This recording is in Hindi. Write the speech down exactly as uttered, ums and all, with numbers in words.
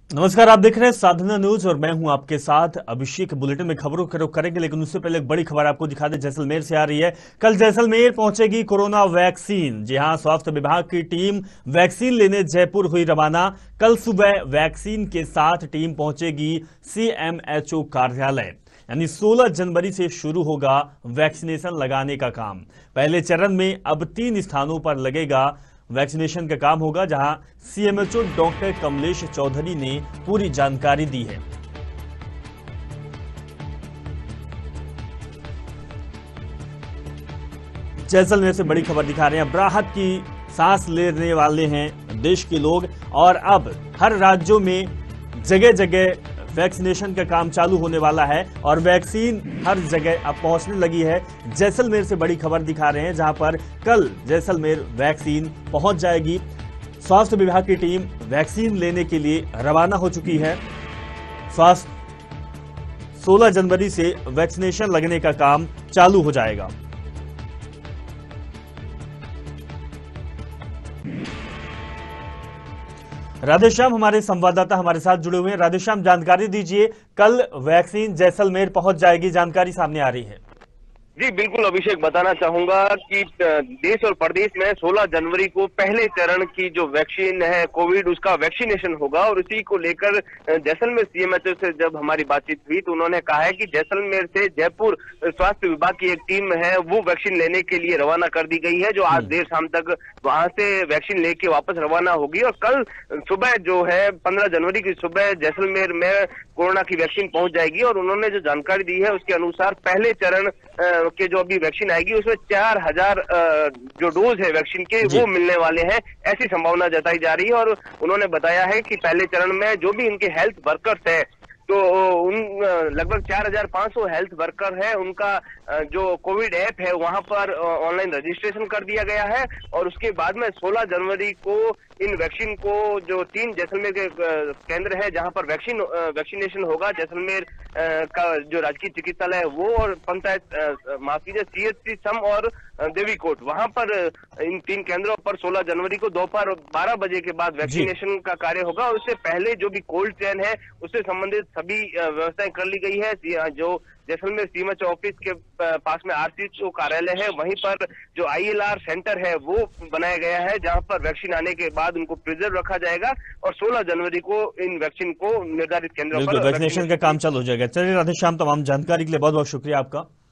नमस्कार, आप देख रहे हैं साधना न्यूज और मैं हूं आपके साथ अभिषेक। बुलेटिन में खबरों को करेंगे, लेकिन उससे पहले एक बड़ी खबर आपको दिखा दें। जैसलमेर से आ रही है। कल जैसलमेर पहुंचेगी कोरोना वैक्सीन। जी हां, स्वास्थ्य विभाग की टीम वैक्सीन लेने जयपुर हुई रवाना। कल सुबह वैक्सीन के साथ टीम पहुंचेगी सीएमएचओ कार्यालय। यानी सोलह जनवरी से शुरू होगा वैक्सीनेशन लगाने का काम। पहले चरण में अब तीन स्थानों पर लगेगा वैक्सीनेशन का काम होगा, जहां सीएमएचओ डॉक्टर कमलेश चौधरी ने पूरी जानकारी दी है। जैसलमेर से बड़ी खबर दिखा रहे हैं। अब राहत की सांस लेने वाले हैं देश के लोग, और अब हर राज्यों में जगह जगह वैक्सीनेशन का काम चालू होने वाला है और वैक्सीन हर जगह अब पहुंचने लगी है। जैसलमेर से बड़ी खबर दिखा रहे हैं, जहां पर कल जैसलमेर वैक्सीन पहुंच जाएगी। स्वास्थ्य विभाग की टीम वैक्सीन लेने के लिए रवाना हो चुकी है। स्वास्थ्य सोलह जनवरी से वैक्सीनेशन लगने का काम चालू हो जाएगा। राधेश्याम हमारे संवाददाता हमारे साथ जुड़े हुए हैं। राधेश्याम, जानकारी दीजिए, कल वैक्सीन जैसलमेर पहुंच जाएगी, जानकारी सामने आ रही है। जी बिल्कुल अभिषेक, बताना चाहूंगा कि देश और प्रदेश में सोलह जनवरी को पहले चरण की जो वैक्सीन है कोविड, उसका वैक्सीनेशन होगा। और इसी को लेकर जैसलमेर सीएमएचओ से जब हमारी बातचीत हुई तो उन्होंने कहा है कि जैसलमेर से जयपुर स्वास्थ्य विभाग की एक टीम है वो वैक्सीन लेने के लिए रवाना कर दी गई है, जो आज देर शाम तक वहां से वैक्सीन लेके वापस रवाना होगी। और कल सुबह जो है पंद्रह जनवरी की सुबह जैसलमेर में कोरोना की वैक्सीन पहुंच जाएगी। और उन्होंने जो जानकारी दी है उसके अनुसार पहले चरण के जो अभी वैक्सीन आएगी उसमें चार हजार जो डोज है वैक्सीन के वो मिलने वाले हैं, ऐसी संभावना जताई जा रही है। और उन्होंने बताया है कि पहले चरण में जो भी इनके हेल्थ वर्कर्स है, तो उन लगभग चार हजार पांच सौ हेल्थ वर्कर है, उनका जो कोविड ऐप है वहां पर ऑनलाइन रजिस्ट्रेशन कर दिया गया है। और उसके बाद में सोलह जनवरी को इन वैक्सीन को जो तीन जैसलमेर के केंद्र है जहां पर वैक्सीन वैक्सीनेशन होगा, जैसलमेर का जो राजकीय चिकित्सालय है वो, और पंचायत माफ कीजिए सीएचसी सम और देवीकोट, वहां पर इन तीन केंद्रों पर सोलह जनवरी को दोपहर बारह बजे के बाद वैक्सीनेशन का कार्य होगा। और उससे पहले जो भी कोल्ड चेन है उससे संबंधित सभी व्यवस्थाएं कर ली गई है। जो जैसलमेर सीएमएचओ ऑफिस के पास में आरसीएचओ कार्यालय है, वहीं पर जो आईएलआर सेंटर है वो बनाया गया है, जहां पर वैक्सीन आने के बाद उनको प्रिजर्व रखा जाएगा। और सोलह जनवरी को इन वैक्सीन को निर्धारित केंद्रों पर वैक्सीनेशन का काम चालू हो जाएगा। चलिए राधेश्याम, तमाम जानकारी के लिए बहुत बहुत शुक्रिया आपका।